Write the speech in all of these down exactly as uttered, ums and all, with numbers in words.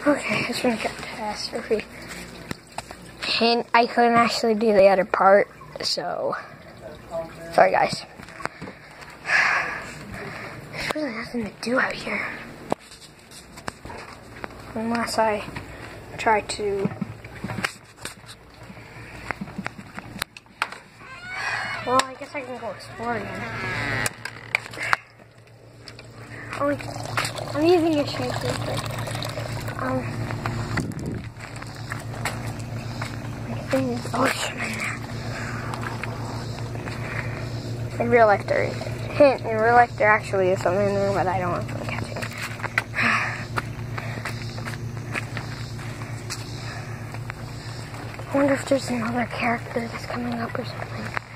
Okay, it's been a catastrophe. And I couldn't actually do the other part, so sorry guys. There's really nothing to do out here. Unless I try to well, I guess I can go explore again. Oh, I'm using your shoes real quick. Um, my thing is, oh shit, in real life there is. Hint, in real life there actually is something in there, but I don't want to catch it. I wonder if there's another character that's coming up or something.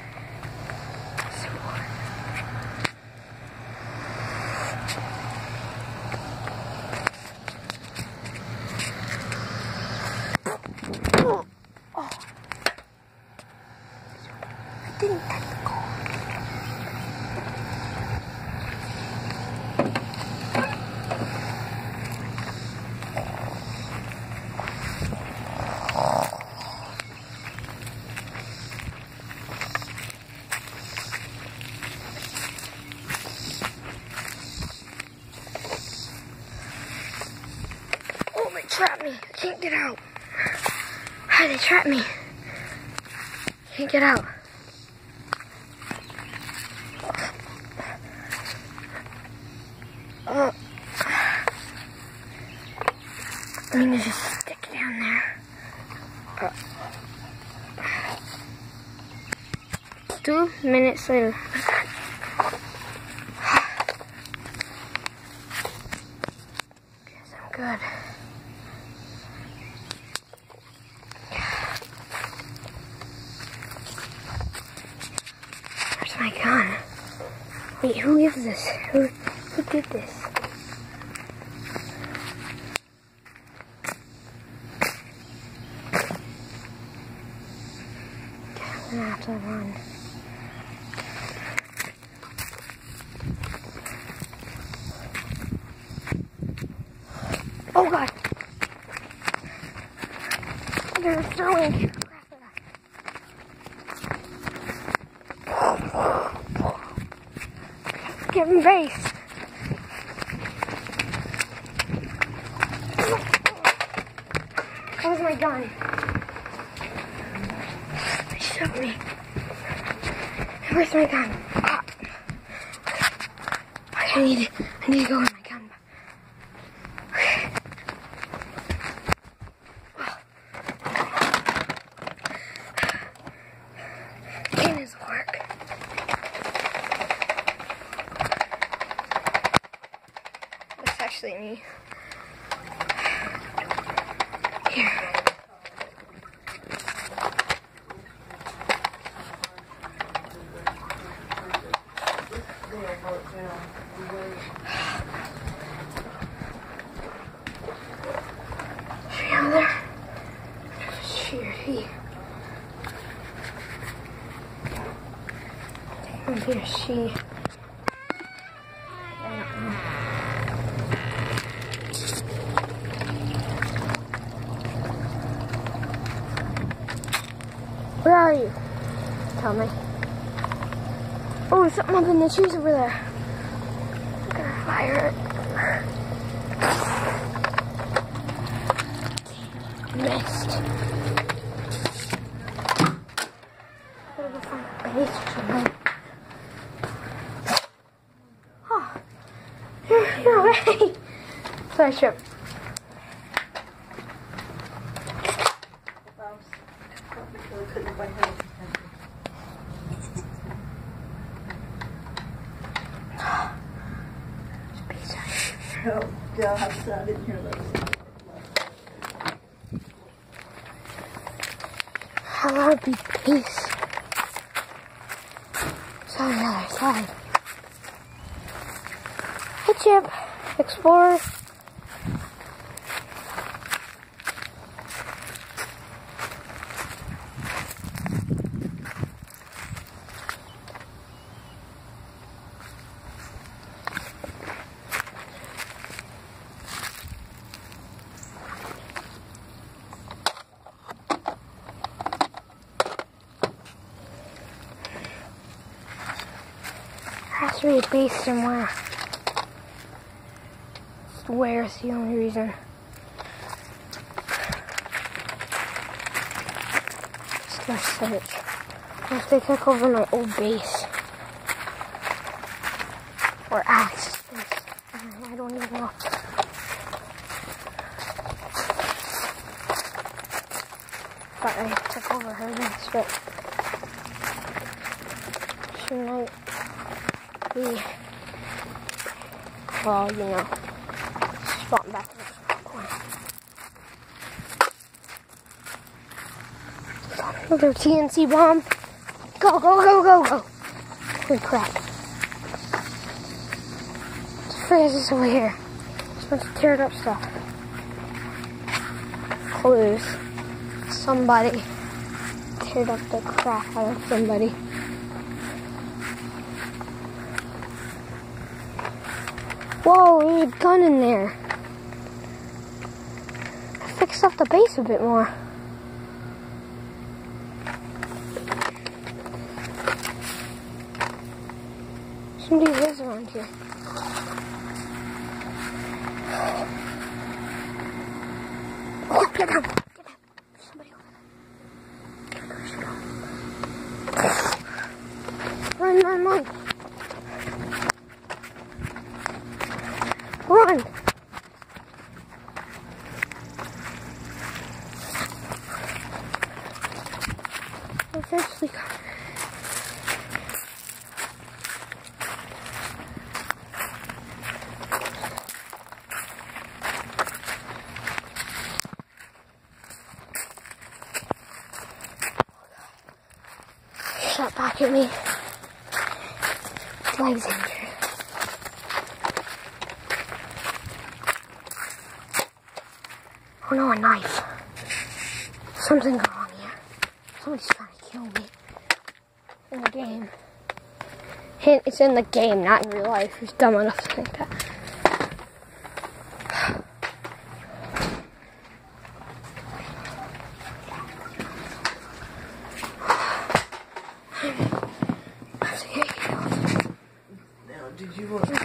Oh. Oh. I didn't touch the goal. Oh, they trapped me. I can't get out. Hi, they trapped me. Can't get out. Oh. I mean, to just stick down there. Uh. Two minutes later. Guess I'm good. Where's my gun? Wait, who is this? Who, who did this? I'm gonna have to run. Oh god! They're throwing crap at us. Give him base. Where's my gun? They shoved me. Where's my gun? Ah. I need it. I need to go with my gun. Can this work? That's actually me. Here. She over there? She or he? Maybe a she. Where are you? Tell me. Oh, there's something up in the trees over there. I'm gonna fire it. Missed. Gotta go find a base or something. Oh, you're, you're away. Sorry, Trip. No, they'll have sand in here later. How would be peace? It's on the other side. Hey, Chip. Explorer. be a base somewhere. Where's the only reason? Just gonna search. What if they took over my old base? Or access base? I don't even know. But I took over her base, but she might be, well, you know, spawning back in the corner. Another T N T bomb. Go, go, go, go, go. Holy crap. What the frick is this over here? Just a bunch of teared up stuff. Clues. Somebody teared up the crap out of somebody. Whoa, there's a gun in there. I fixed up the base a bit more. Somebody lives around here. Oh, get down! Get down! There's somebody over there. Run, run, run! Run! Eventually, shot back at me. His leg's injured. Oh no, a knife. Something going on here. Somebody's trying to kill me. In the game. Hint, it's in the game, not in real life. Who's dumb enough to think that? Now, did you want